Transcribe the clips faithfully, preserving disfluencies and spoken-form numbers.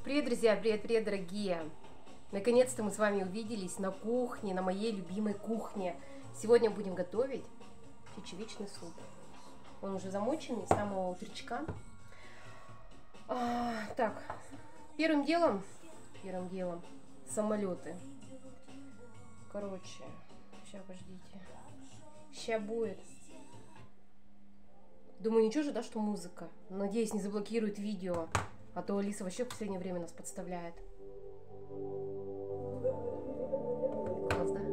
Привет, друзья! Привет, привет, дорогие! Наконец-то мы с вами увиделись на кухне, на моей любимой кухне. Сегодня будем готовить чечевичный суп. Он уже замоченный с самого утречка. А, так, первым делом, первым делом самолеты. Короче, сейчас, подождите. Сейчас будет. Думаю, ничего же, да, что музыка. Надеюсь, не заблокирует видео. А то Алиса вообще в последнее время нас подставляет. Класс, да?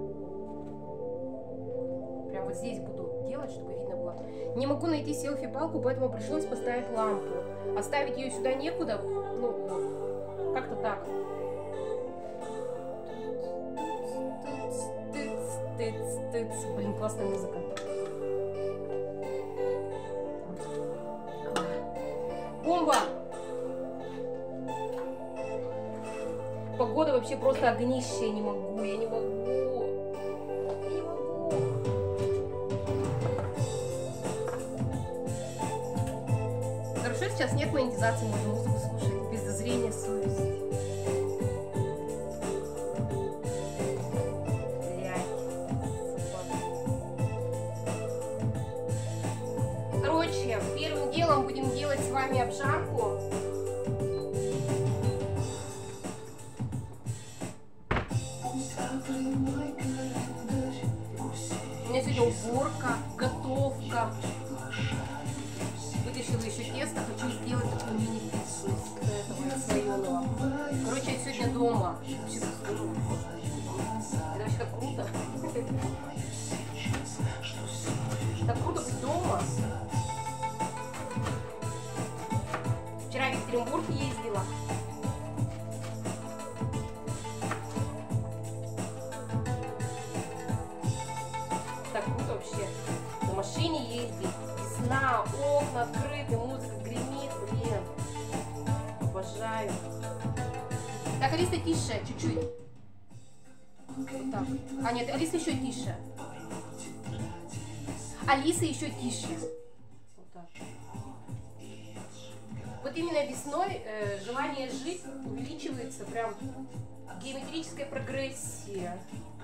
Прям вот здесь буду делать, чтобы видно было. Не могу найти селфи-палку, поэтому пришлось поставить лампу. Оставить ее сюда некуда. Ну, как-то так. Блин, классная музыка. Бомба! Погода вообще просто огнище, я не могу, я не могу. Я не могу. Хорошо, сейчас нет монетизации, можно музыку слушать без зазрения совести. Короче, первым делом будем делать с вами обжарку. У меня сегодня уборка, готовка. Вытащила еще тесто, хочу сделать такую мини-пиццу из этого слоеного. Короче, я сегодня дома. Это вообще так круто. Так круто быть дома. Вчера в Екатеринбург ездила. Так круто вообще. На машине ездить. Весна, окна открыты, музыка гремит. Блин. Обожаю. Так, Алиса, тише, чуть-чуть. Вот так. А, нет, Алиса еще тише. Алиса еще тише. Вот так. Вот именно весной э, желание жить увеличивается прям геометрическая прогрессия.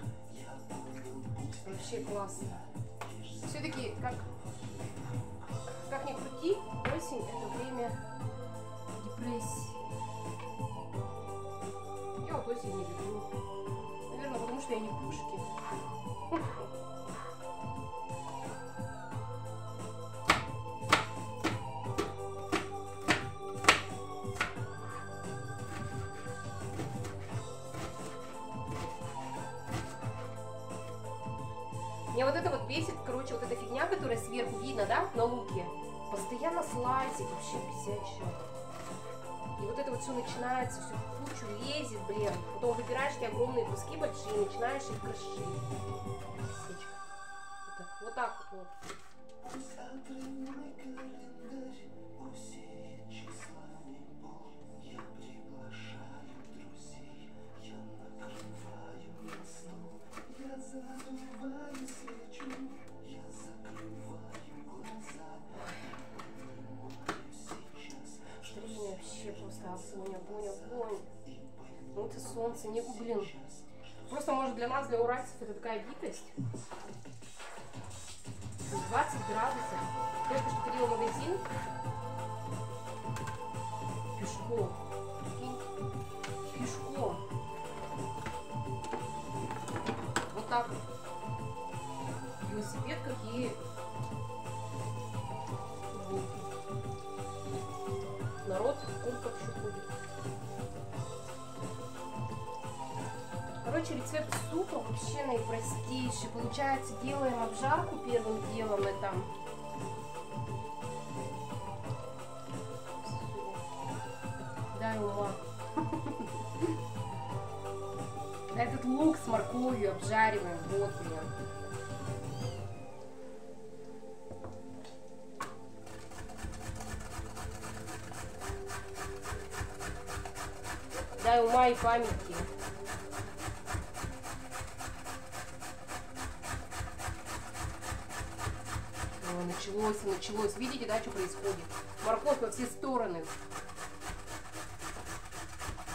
Вообще классно. Все-таки, как, как ни крути, осень — это время депрессии. Я вот осень не люблю. Наверное, потому что я не Пушкин. Меня вот это вот бесит, короче, вот эта фигня, которая сверху видно, да, на луке. Постоянно слазит, вообще бесячая. И вот это вот все начинается, все в кучу лезет, блин. Потом выбираешь такие огромные куски большие и начинаешь их крошить. Бесячка. Вот так вот, так вот. Вообще просто огонь, огонь, огонь. Ну это солнце, не, блин. Просто, может, для нас, для уральцев, это такая дикость. двадцать градусов. Только что ходила в магазин. Пешком. Пешком. Вот так вот. Велосипед какие. Народ в куртках еще ходит. Короче, рецепт супа вообще наипростейший. Получается, делаем обжарку первым делом. Это дай ума. Этот лук с морковью обжариваем. Вот, блин. Дай ума и памяти. О, началось, началось. Видите, да, что происходит? Морковь во все стороны.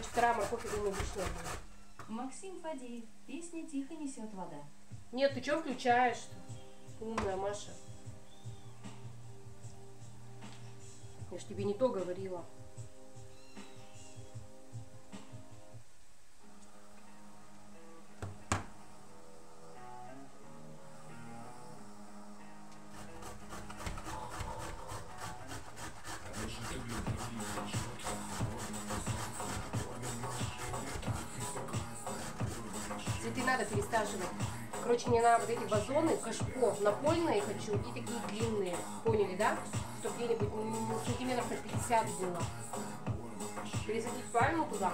Короче, вторая морковь, я думаю, лишняя будет. Максим Фадеев. Песня «Тихо несет вода». Нет, ты что включаешь? Умная Маша. Я ж тебе не то говорила. Цветы надо пересаживать. Короче, мне надо вот эти вазоны, кашпо, напольные хочу и такие длинные. Поняли, да? Чтобы где-нибудь ну, сантиметров на пятьдесят было. Пересадить пальму туда.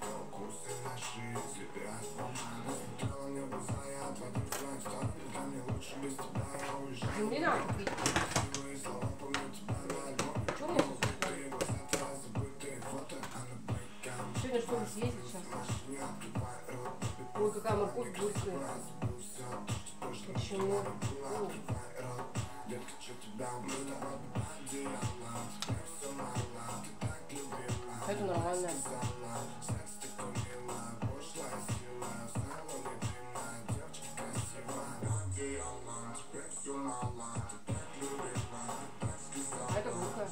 Земли надо купить. Что мне тут? Сегодня что ли съездить сейчас? Ой, какая морковь вкусная. Почему? О. Это нормально. А это глухо.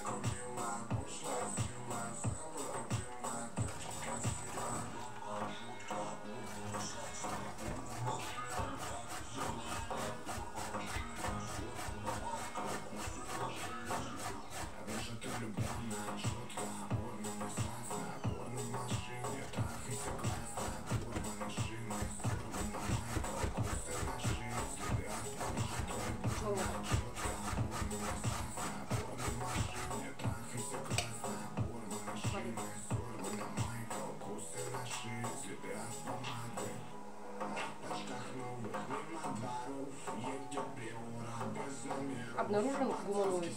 Обнаружен гуманоид.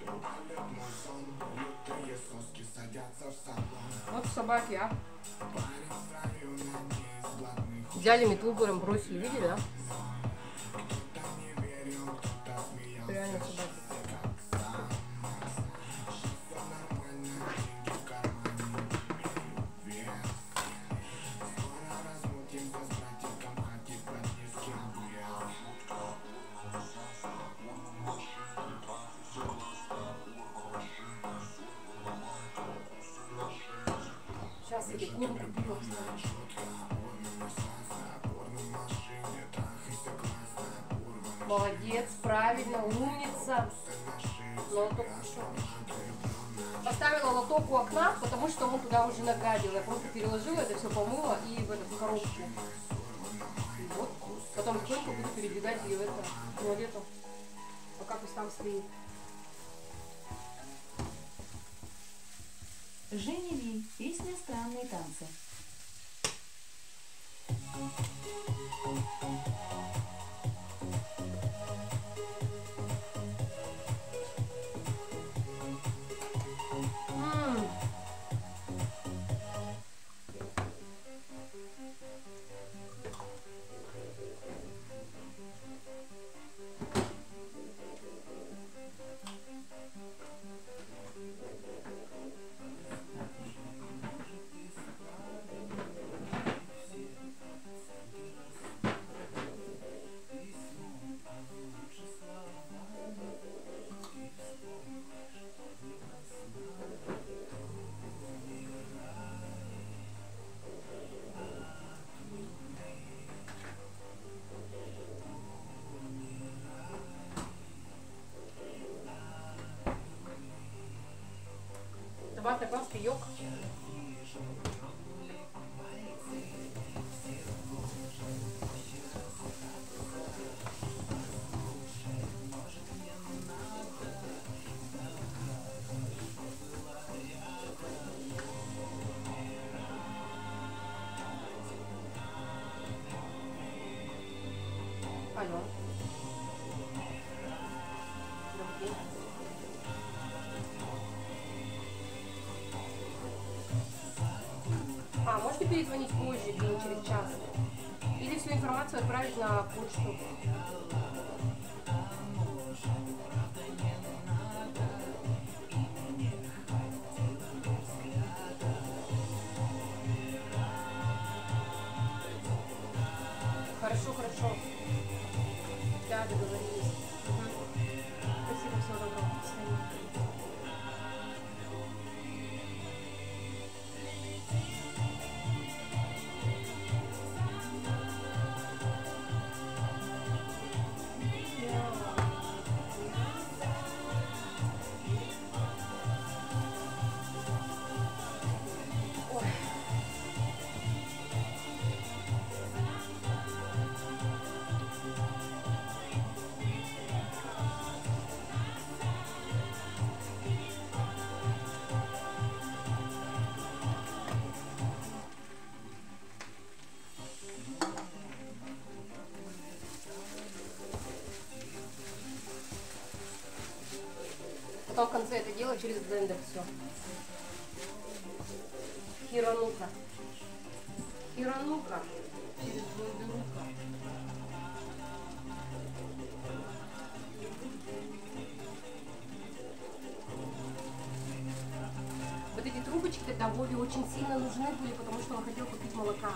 Вот собаки, а. Взяли метлу, прям бросили, видели, да? Реально собаки. Сейчас эти корм купила, кстати. Молодец, правильно, умница. Лоток ушел. Поставила лоток у окна, потому что он туда уже нагадил. Я просто переложила это все, помыла и в эту коробку. И вот. Потом тихонько буду передвигать ее в это туалету. Пока пусть там стоит. Женя Ли. Песня «Странные танцы». Томатный паста, йог. Алло. Добрый день. А, можете перезвонить позже, где-нибудь через час? Или всю информацию отправить на почту? Хорошо, хорошо. Да, договорились. Угу. Спасибо, всего доброго. До свидания. Потом в конце это дело через блендер все. Хиранука. Хиранука. Через блендерука. Вот эти трубочки тогда Вове очень сильно нужны были, потому что он хотел купить молока.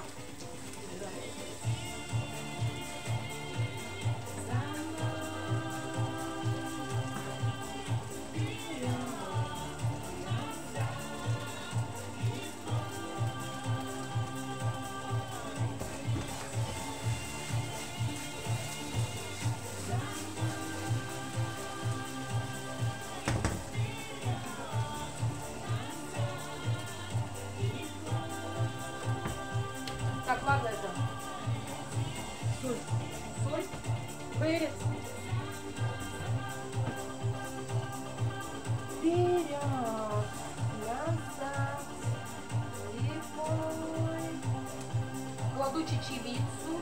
Так, ладно это. Соль. Соль. Перец. Вперед. Назад. Липой. Кладу чечевицу.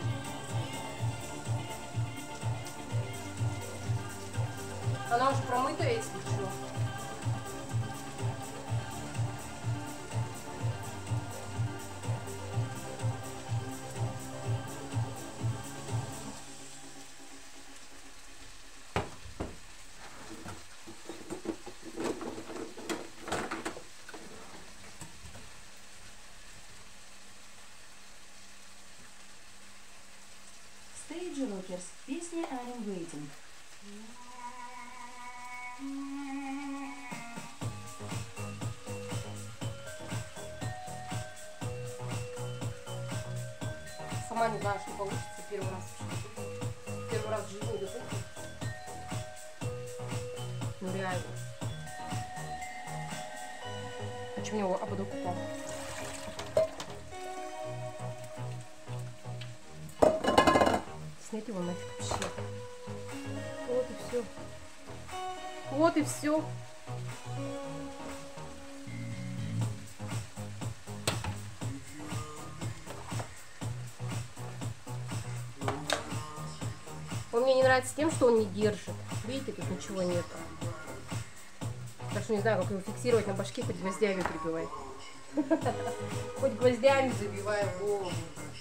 Она уже промытая, если что. Stage Rockers. Песня I'm Waiting. Сама не знаю, что получится первый раз. Первый раз в жизни готовлю. Ну реально. А что мне его ободок упал? Снять его нафиг вообще. Вот и все. Вот и все. Он мне не нравится тем, что он не держит. Видите, тут ничего нет. Так что не знаю, как его фиксировать на башке, хоть гвоздями прибивай. Хоть гвоздями забивай голову.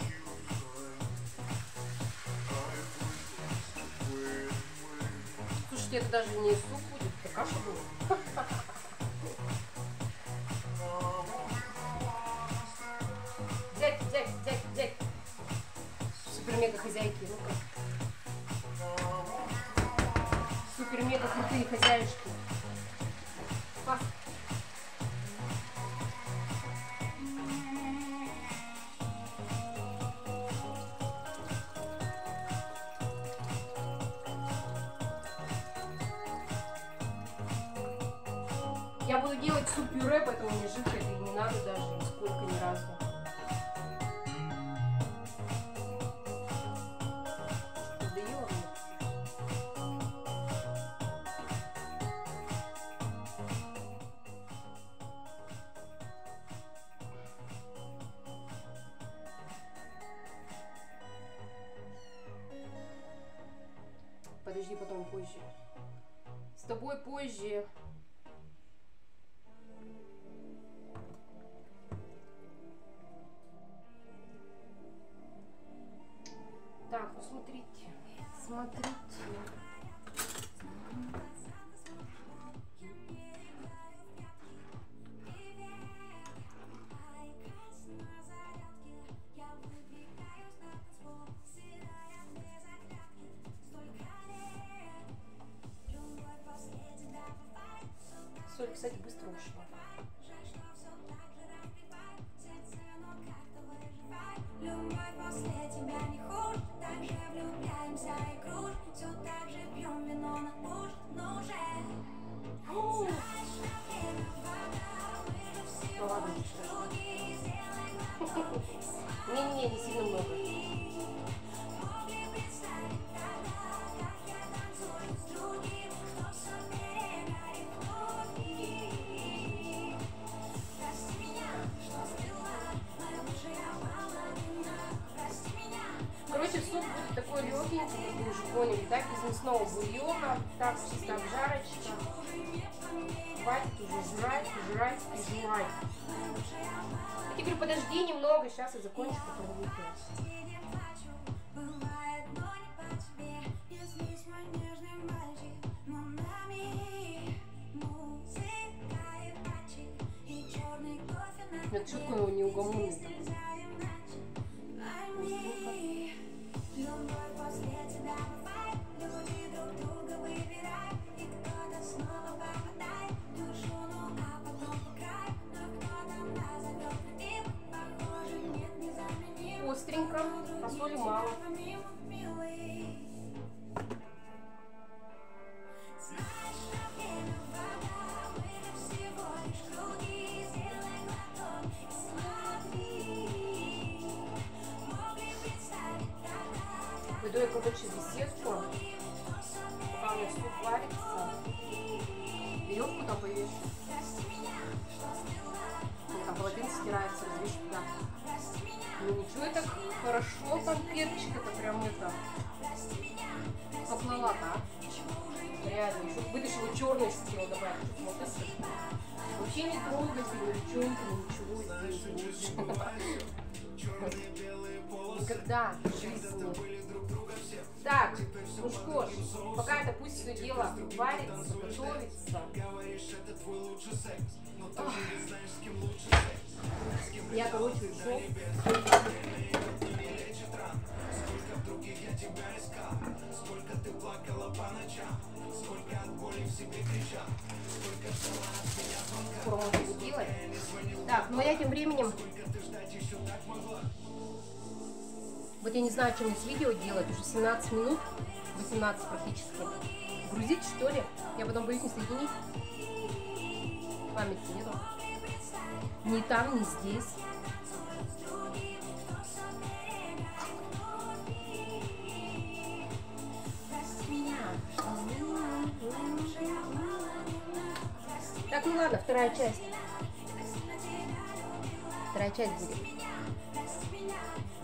Слушайте, это даже не суп будет, это каша будет. Взять, взять, взять, взять. Супер-мега хозяйки, ну-ка. Супер-мега крутые хозяюшки. Пас. Я буду делать суп-пюре, поэтому мне жидко это и не надо даже нисколько ни разу. Надоело мне? Подожди, потом позже. С тобой позже. Так, ну смотрите, смотрите. что ли? Не-не-не, не сильно много. Короче, суп будет такой легенький, как вы уже поняли, да, без мясного бульона, так, чисто обжарочка. Хватит уже жрать, жрать и жрать. Я говорю, подожди немного, сейчас я закончу, потом выпью. Это что такое неугомонный такой? Остренько, а соли мало. Пойду я, короче, беседку, пока у меня суп варится. Веревку там повешу. Там полотенце стирается, развешу туда. Ну ничего, это хорошо, там перчик, это прям это поплала, да? Реально, еще вытащила черный, еще хотела добавить. Вообще не трогать, девчонки, ничего здесь. Никогда в жизни. Так, ну что ж, пока это пусть все дело варится, готовится. Ох. Я, короче, ушел. Скоро можно будет делать. Так, ну а я тем временем... Вот я не знаю, что мне с видео делать. Уже семнадцать минут, восемнадцать практически. Грузить, что ли? Я потом боюсь не соединить. Памяти нету. Ни там, ни здесь. Так, ну ладно, вторая часть. Вторая часть будет.